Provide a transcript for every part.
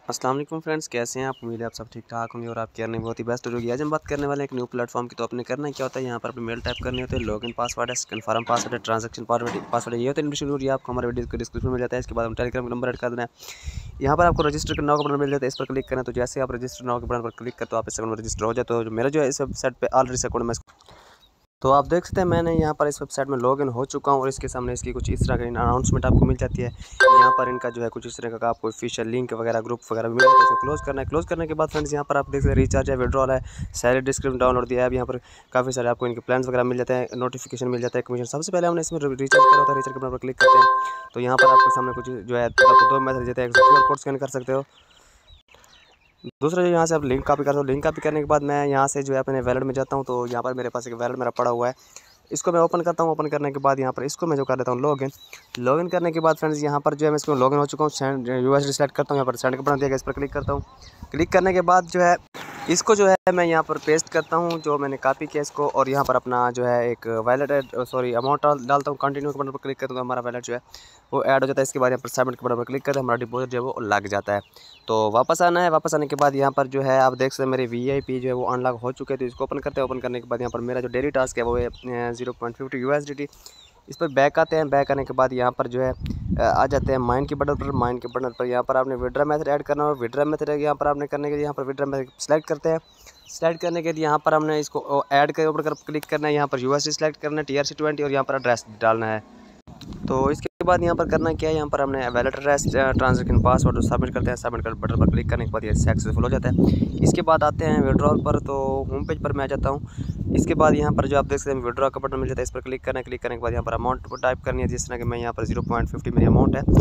अस्सलाम वालेकुम फ्रेंड्स, कैसे हैं आप। उम्मीद है आप सब ठीक ठाक होंगे और आपकी अर्निंग बहुत ही बेस्ट होगी। आज हम बात करने वाले हैं एक न्यू प्लेटफॉर्म की। तो आपने करना क्या होता है, यहाँ पर अपनी मेल टाइप करनी होती है, लॉगिन पासवर्ड है, कन्फर्म पासवर्ड है, ट्रांजैक्शन पासवर्ड है, ये होता है इनविटेशन। ये आपको हमारे वीडियो को डिस्क्रिप्शन में मिल जाता है। इसके बाद हम टेलीग्राम का नंबर ऐड कर देना है। यहाँ पर आपको रजिस्टर करना होगा, बटन मिल जाता है, इस पर क्लिक करना है। तो जैसे आप रजिस्टर नाउ के बटन पर क्लिक करते हो आप इस अकाउंट में रजिस्टर हो जाते हो। जो मेरा जो है इस वेबसाइट पर ऑलरेडी अकाउंट में, तो आप देख सकते हैं मैंने यहाँ पर इस वेबसाइट में लॉगिन हो चुका हूँ और इसके सामने इसकी कुछ इस तरह की अनाउंसमेंट आपको मिल जाती है। यहाँ पर इनका जो है कुछ इस तरह का आपको ऑफिशियल लिंक वगैरह ग्रुप वगैरह मिल जाता है। इसको क्लोज करना है। क्लोज करने के बाद फ्रेंड्स यहाँ पर आप देख सकते हैं रिचार्ज है, विड्रॉल है, सैलरी डिस्क्रिप्शन, डाउनलोड दिया है। यहाँ पर काफ़ी सारे आपको इनके प्लान्स वगैरह मिल जाते हैं, नोटिफिकेशन मिल जाता है, कमीशन। सबसे पहले हमने इसमें रिचार्ज करा होता है, रिचार्ज के बटन पर क्लिक करते हैं। तो यहाँ पर आपके सामने कुछ जो है आपको दो मैसेज देते हैं, एक QR कोड स्कैन कर सकते हो, दूसरा जो यहाँ से आप लिंक कॉपी करते हो। लिंक कॉपी करने के बाद मैं यहाँ से जो है अपने वैलेट में जाता हूँ। तो यहाँ पर मेरे पास एक वैलेट मेरा पड़ा हुआ है, इसको मैं ओपन करता हूँ। ओपन करने के बाद यहाँ पर इसको मैं जो कर देता हूँ लॉगिन करने के बाद फ्रेंड्स यहाँ पर जो है मैं इसको लॉगिन हो चुका हूँ। सेंड USD सेलेक्ट करता हूँ, यहाँ पर सेंड का बटन दिया गया, इस पर क्लिक करता हूँ। क्लिक करने के बाद जो है इसको जो है मैं यहाँ पर पेस्ट करता हूँ, जो मैंने कॉपी किया इसको, और यहाँ पर अपना जो है एक वैलेट अमाउंट डालता हूँ। कंटिन्यू के बटन पर क्लिक करता हूँ, हमारा वैलेट जो है वो ऐड हो जाता है। इसके बाद यहाँ पर सबमिट के बटन पर क्लिक करते हैं, हमारा डिपॉजिट जो है वो लग जाता है। तो वापस आना है। वापस आने के बाद यहाँ पर जो है आप देख सकते हैं मेरे VIP जो है वो अनलॉक हो चुके हैं। तो इसको ओपन करते हैं। ओपन करने के बाद यहाँ पर मेरा जो डेली टास्क है वो है 0.50 USDT। इस पर बैक आते हैं। बैक आने के बाद यहाँ पर जो है आ जाते हैं माइन के बटन पर। माइन के बटन पर यहाँ पर आपने विड्रॉ मेथड ऐड करना हो। विड्रॉ मेथड यहाँ पर आपने करने के लिए यहाँ पर विड्रॉ मेथड सेलेक्ट करते हैं। सेलेक्ट करने के लिए यहाँ पर हमने इसको ऐड के ऊपर क्लिक करना है। यहाँ पर USD सेलेक्ट करना है, TRC20, और यहाँ पर एड्रेस डालना है। तो इसके बाद यहाँ पर करना क्या है, यहाँ पर हमने wallet address, transaction password submit करते हैं। सबमिट कर बटन पर क्लिक करने के बाद ये सक्सेसफुल हो जाता है। इसके बाद आते हैं विड्रॉल पर। तो होम पेज पर मैं आ जाता हूँ। इसके बाद यहाँ पर जो आप देख सकते हैं विड्रॉ का बटन मिल जाता है, इस पर क्लिक करना है। क्लिक करने के बाद यहाँ पर अमाउंट को टाइप करनी है, जिस तरह कि मैं यहाँ पर 0.50 मेरी अमाउंट है,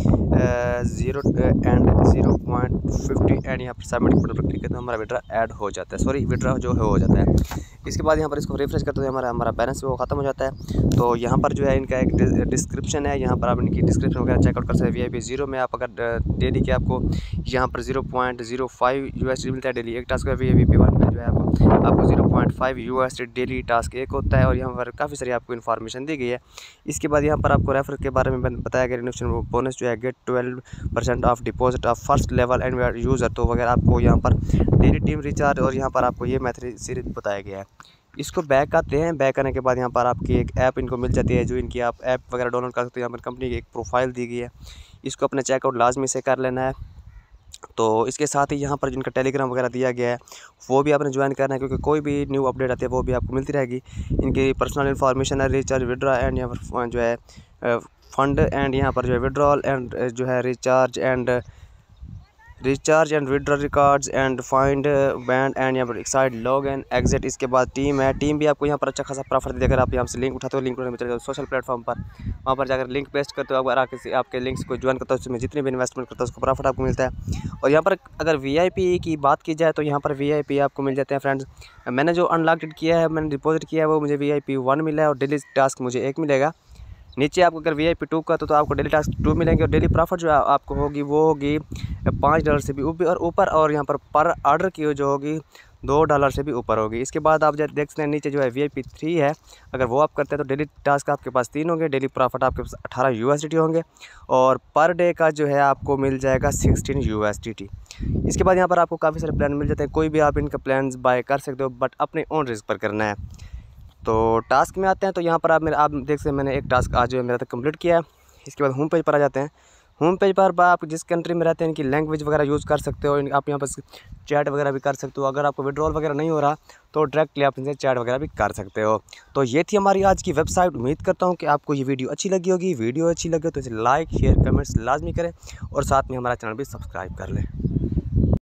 0.50 एंड यहाँ पर सबमिट बटन पर क्लिक करते हैं, हमारा विड्रॉ ऐड हो जाता है, विड्रॉ जो है हो जाता है। इसके बाद यहाँ पर इसको रिफ्रेश करते हैं, हमारा बैलेंस वो ख़त्म हो जाता है। तो यहाँ पर जो है इनका एक डिस्क्रिप्शन है, यहाँ पर आप इनकी डिस्क्रिप्शन वगैरह चेकआउट कर सकते हैं। VIP 0 में आप अगर डेली के आपको यहाँ पर 0.05 USD मिलता है डेली एक टास्क। VIP 1 में जो है आपको 0.5 USD डेली टास्क एक होता है, और यहाँ पर काफ़ी सारी आपको इन्फॉर्मेशन दी गई है। इसके बाद यहाँ पर आपको रेफर के बारे में बताया गया, इन्वेस्टमेंट बोनस जो है get 12% of deposit of first level and user. तो वगैरह आपको यहाँ पर डेली टीम रिचार्ज, और यहाँ पर आपको ये मैथड सीरीज बताया गया है। इसको बैक आते हैं। बैक आने के बाद यहाँ पर आपकी एक ऐप इनको मिल जाती है, जो इनकी आप ऐप वगैरह डाउनलोड कर सकते हो। यहाँ पर कंपनी की एक प्रोफाइल दी गई है, इसको अपने चेकआउट लाजमी से कर लेना है। तो इसके साथ ही यहाँ पर जिनका टेलीग्राम वगैरह दिया गया है वो भी आपने ज्वाइन करना है, क्योंकि कोई भी न्यू अपडेट आती है वो भी आपको मिलती रहेगी। इनकी पर्सनल इन्फॉर्मेशन है, रिचार्ज, विड्रॉ एंड यहाँ पर जो है फंड, एंड यहाँ पर जो है विड्रॉल एंड जो है recharge and withdraw records and find band and यहाँ पर साइड लॉग एंड एग्जिट। इसके बाद टीम है। टीम भी आपको यहाँ पर अच्छा खासा प्रॉफिट देगा। अगर आप यहाँ से लिंक उठाते हो, लिंक में चले जाओ सोशल प्लेटफॉर्म पर, वहाँ पर जाकर लिंक पेस्ट करते हो, अगर आपके लिंक्स को ज्वाइन करते हो, उसमें जितनी भी इन्वेस्टमेंट करते हो उसको प्रॉफिट आपको मिलता है। और यहाँ पर अगर VIP की बात की जाए तो यहाँ पर VIP आपको मिल जाते हैं फ्रेंड्स। मैंने जो अनलॉक्ड किया है, मैंने डिपॉजिट किया है, वो मुझे VIP 1 मिला है, और डेली टास्क मुझे 1 मिलेगा। नीचे आपको अगर VIP 2 का तो आपको डेली टास्क 2 मिलेंगे, और डेली प्रॉफिट जो आपको होगी वो होगी $5 से भी ऊपर, और यहाँ पर ऑर्डर की जो होगी $2 से भी ऊपर होगी। इसके बाद आप देख सकते हैं नीचे जो है VIP 3 है, अगर वो आप करते हैं तो डेली टास्क आपके पास 3 होंगे, डेली प्रॉफिट आपके पास 18 USDT होंगे, और पर डे का जो है आपको मिल जाएगा 16 USDT। इसके बाद यहाँ पर आपको काफ़ी सारे प्लान मिल जाते हैं, कोई भी आप इनका प्लान बाय कर सकते हो, बट अपने ओन रिस्क पर करना है। तो टास्क में आते हैं। तो यहाँ पर आप देख सकते हैं मैंने एक टास्क आज जो है मेरा तक कंप्लीट किया है। इसके बाद होम पेज पर आ जाते हैं। होम पेज पर आप जिस कंट्री में रहते हैं इनकी लैंग्वेज वगैरह यूज़ कर सकते हो। आप यहाँ पर चैट वगैरह भी कर सकते हो। अगर आपको विड्रॉल वगैरह नहीं हो रहा तो डायरेक्टली आप इनसे चैट वगैरह भी कर सकते हो। तो ये थी हमारी आज की वेबसाइट। उम्मीद करता हूँ कि आपको ये वीडियो अच्छी लगी होगी। वीडियो अच्छी लगे तो इसे लाइक, शेयर, कमेंट्स लाजमी करें, और साथ में हमारा चैनल भी सब्सक्राइब कर लें।